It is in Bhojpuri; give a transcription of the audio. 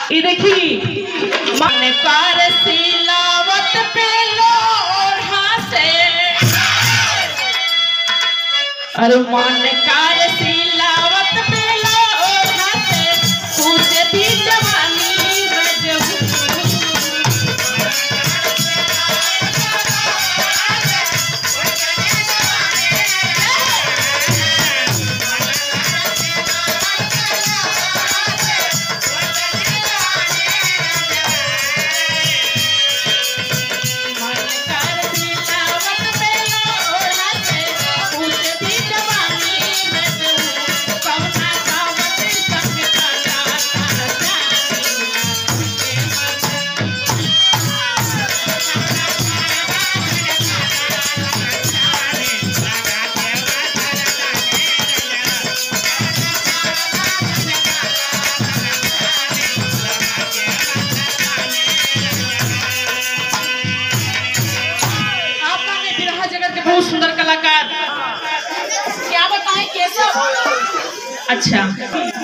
ये देखी मन कर सिलावत पे लोढ़ा से, अरे मन कर सिलावत पे लोढ़ा से पूछती जवानी बहुत सुंदर कलाकार, क्या बताएं कैसा। अच्छा